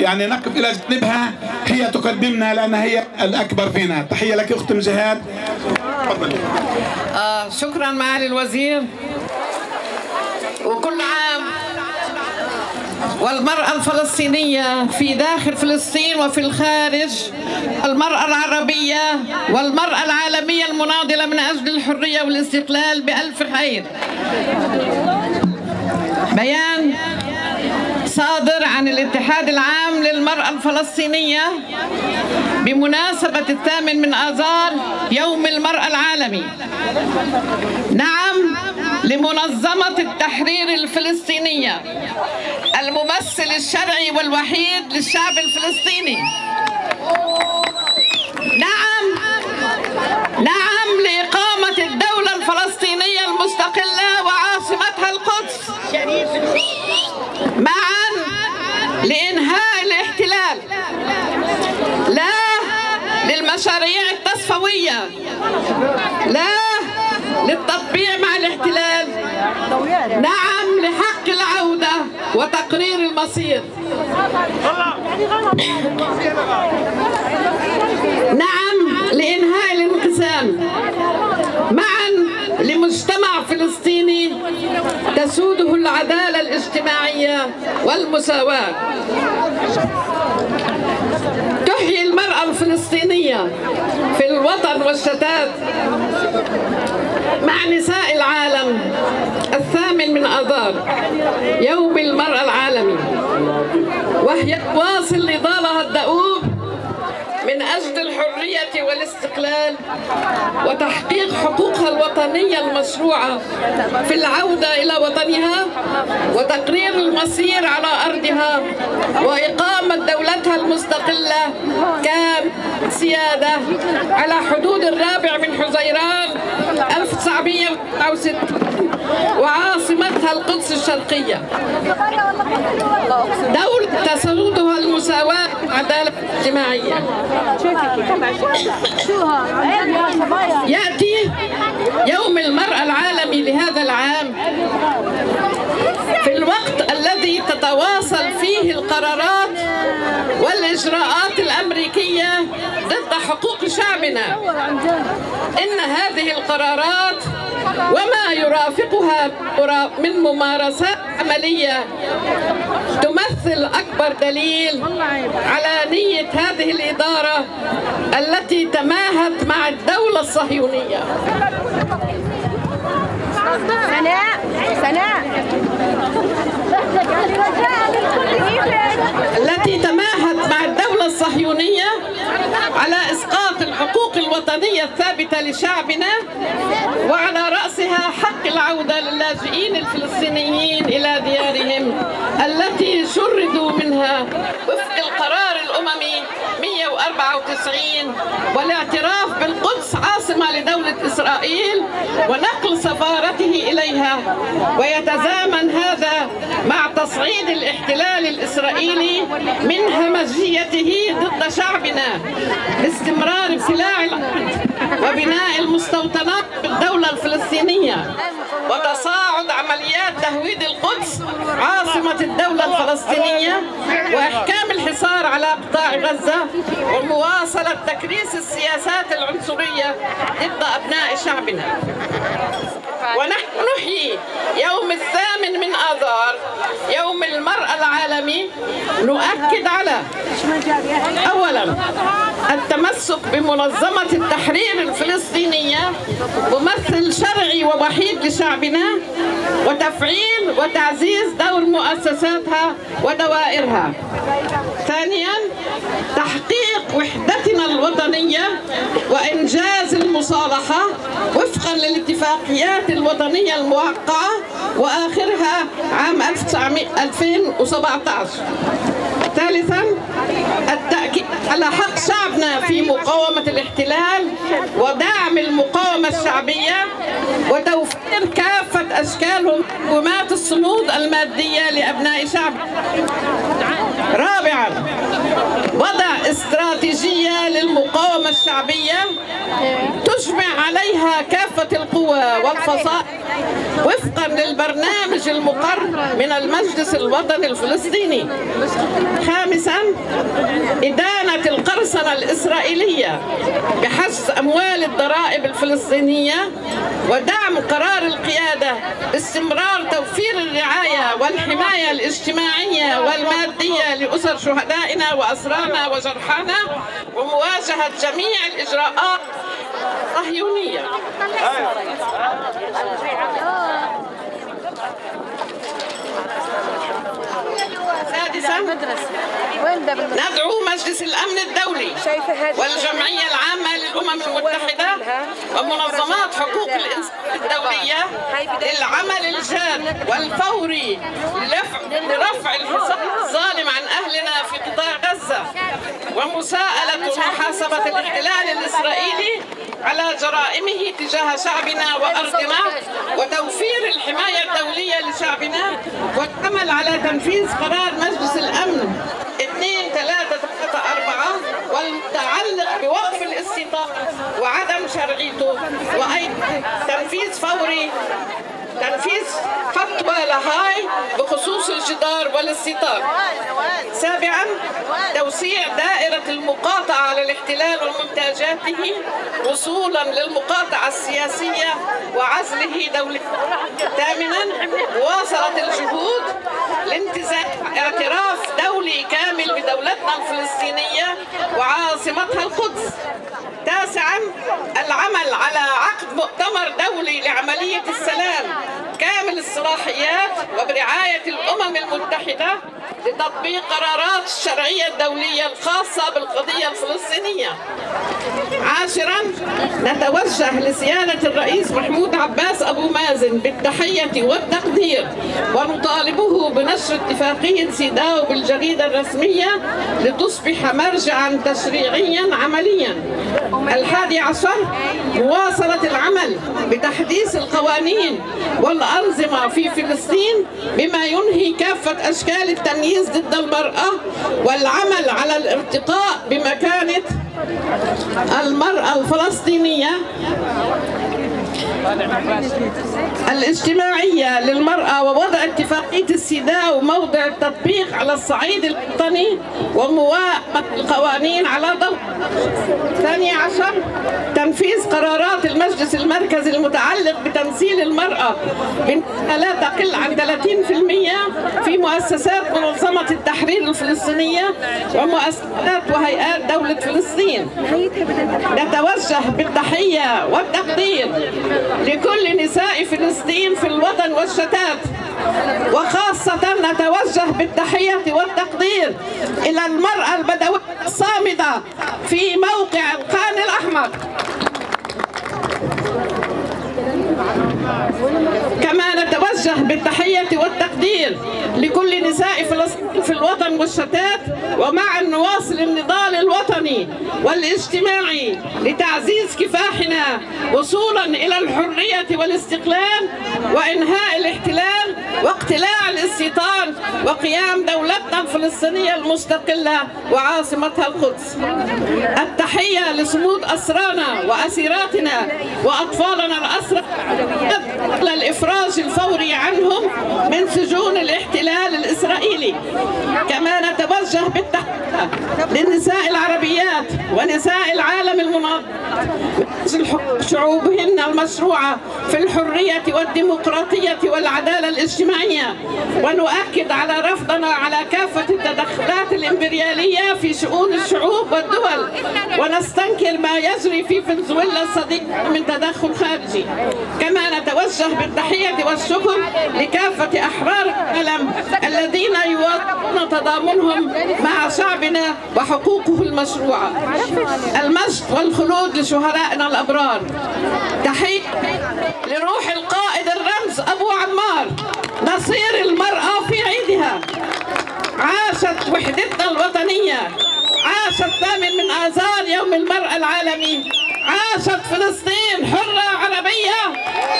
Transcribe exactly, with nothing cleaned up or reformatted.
يعني نقف إلى جانبها، هي تقدمنا لأنها هي الأكبر فينا. تحية لك أخت جهاد. تفضلي. آه شكرا معالي الوزير. وكل عام والمرأة الفلسطينية في داخل فلسطين وفي الخارج، المرأة العربية والمرأة العالمية المناضلة من أجل الحرية والاستقلال بألف خير. بيان صادر عن الاتحاد العام للمرأة الفلسطينية بمناسبة الثامن من آذار يوم المرأة العالمي. نعم لمنظمة التحرير الفلسطينية، الممثل الشرعي والوحيد للشعب الفلسطيني. نعم نعم لإقامة الدولة الفلسطينية المستقلة وعاصمتها القدس. معا لإنهاء الاحتلال، لا للمشاريع التصفوية، لا للتطبيع مع الاحتلال، نعم لحق العودة وتقرير المصير. نعم لإنهاء الانقسام، معا لمجتمع فلسطيني تسوده العدالة الاجتماعية والمساواة. تحيي المرأة الفلسطينية في الوطن والشتات مع نساء العالم الثامن من آذار يوم المرأة العالمي، وهي تواصل نضالها الدؤوب من أجل الحرية والاستقلال وتحقيق حقوقها الوطنية المشروعة في العودة إلى وطنها وتقرير المصير على أرضها وإقامة دولتها المستقلة كسيادة على حدود الرابع من حزيران ألف وتسعمئة وتسعة وستين وعاصمتها القدس الشرقية. دولة تسودها المساواة والعدالة الاجتماعية. يأتي يوم المرأة العالمي لهذا العام في الوقت الذي تتواصل فيه القرارات والإجراءات الأمريكية ضد حقوق شعبنا. إن هذه القرارات وما يرافقها من ممارسات عملية تمثل أكبر دليل على نية هذه الإدارة التي تماهت مع الدولة الصهيونية. سناء سناء التي تماهت مع الدولة الصهيونية على إسقاط الحقوق الوطنية الثابتة لشعبنا، وعلى رأسها حق العودة للاجئين الفلسطينيين إلى ديارهم التي شردوا منها وفق القرار الأممي مئة وأربعة وتسعين والاعتراف بالقدس عاصمة لدولة إسرائيل ونقل سفارته إليها. ويتزامن هذا مع تصعيد الاحتلال الإسرائيلي من همجيته ضد شعبنا باستمرار ابتلاع الأرض وبناء المستوطنات بالدولة الفلسطينية وتصاعد عمليات تهويد القدس عاصمة الدولة الفلسطينية وإحكام الحصار على قطاع غزة ومواصلة تكريس السياسات العنصرية ضد أبناء شعبنا. ونحن نحيي يوم الثامن من آذار يوم المرأة العالمي نؤكد على أولا التمسك بمنظمة التحرير الفلسطينية ممثل شرعي ووحيد لشعبنا وتفعيل وتعزيز دور مؤسساتها ودوائرها. ثانيا تحقيق وحدتنا الوطنية وإنجاز المصالحة وفقا للاتفاقيات الوطنية الموقعة وآخرها عام ألفين وسبعة عشر. ثالثا التأكيد على حق شعبنا في مقاومة الاحتلال ودعم المقاومة الشعبية وتوفير كافة أشكال مقومات الصمود المادية لأبناء شعبنا. رابعا وضع استراتيجية للمقاومة الشعبية تجمع عليها كافة القوى والفصائل وفقا للبرنامج المقرر من المجلس الوطني الفلسطيني. خامسا إدانة القرصنة الإسرائيلية بحجز أموال الضرائب الفلسطينية، ودعم قرار القيادة باستمرار توفير الرعاية والحماية الاجتماعية والمادية لأسر شهدائنا وأسرانا وجرحانا، ومواجهة جميع الإجراءات الصهيونية. سادسا، ندعو مجلس الأمن الدولي والجمعية العامة للأمم المتحدة ومنظمات حقوق الإنسان الدولية للعمل الجاد والفوري لرفع الحصار الظالم عن أهلنا في قطاع غزة، ومساءلة ومحاسبة الاحتلال الإسرائيلي على جرائمه تجاه شعبنا وأرضنا، وتوفير الحماية الدولية لشعبنا، والعمل على تنفيذ قرار مجلس الأمن اثنين ثلاثة ثلاثة أربعة والمتعلق بوقف الاستيطان وعدم شرعيته، وأيضا تنفيذ فوري تنفيذ فتوى لاهاي بخصوص الجدار والاستيطان. سابعا، توسيع دائرة المقاطعة على الاحتلال ومنتجاته وصولا للمقاطعة السياسية وعزله دوليا. ثامنا، مواصلة الجهود لانتزاع اعتراف دولي كامل بدولتنا الفلسطينية وعاصمتها القدس. تاسعا، العمل على عقد مؤتمر دولي لعملية السلام كامل الصلاحيات وبرعاية الأمم المتحدة لتطبيق قرارات الشرعية الدولية الخاصة بالقضية الفلسطينية. عاشرا، نتوجه لسيادة الرئيس محمود عباس أبو مازن بالتحية والتقدير، ونطالبه بنشر اتفاقية سيداو بالجريدة الرسمية لتصبح مرجعا تشريعيا عمليا. الحادي عشر، مواصلة العمل بتحديث القوانين والأنظمة في فلسطين بما ينهي كافة أشكال التمييز ضد المرأة، والعمل على الارتقاء بمكانة المرأة الفلسطينية الاجتماعية للمرأة، ووضع اتفاقية السيداو موضع التطبيق على الصعيد الوطني وموافقة القوانين على ضوء. ثاني عشر، تنفيذ قرارات المجلس المركزي المتعلق بتمثيل المرأة لا تقل عن ثلاثين بالمئة في مؤسسات منظمة التحرير الفلسطينية ومؤسسات وهيئات دولة فلسطين. نتوجه بالتحية والتقدير لكل نساء فلسطين في الوطن والشتات، وخاصة نتوجه بالتحية والتقدير إلى المرأة البدوية الصامدة في موقع القان الأحمر. كما نتوجه بالتحية والتقدير لكل نساء فلسطين في الوطن والشتات، ومعا نواصل النضال الوطني والاجتماعي لتعزيز كفاحنا وصولا إلى الحرية والاستقلال وإنهاء الاحتلال واقتلاع الاستيطان وقيام دولتنا الفلسطينية المستقلة وعاصمتها القدس. التحية لصمود أسرانا وأسيراتنا وأطفالنا الأسرى للإفراج الفوري عنهم من سجون الاحتلال الإسرائيلي. كما نتوجه بالتحية للنساء العربيات ونساء العالم المناضل شعوبهن المشروعة في الحرية والديمقراطية والعدالة الاجتماعية، ونؤكد على رفضنا على كافة التدخلات الإمبريالية في شؤون الشعوب والدول، ونستنكر ما يجري في فنزويلا الصديقة من تدخل خارجي. كما نتوجه بالتحية والشكر لكافة أحرار العالم الذين يواصلون تضامنهم مع شعبنا وحقوقه المشروعة. المجد والخلود لشهدائنا الأبرار. تحية لروح القائد الرمز أبو عمار، نصير المرأة في عيدها. عاشت وحدتنا الوطنية، عاشت الثامن من آذار يوم المرأة العالمي، عاشت فلسطين حرة عربية.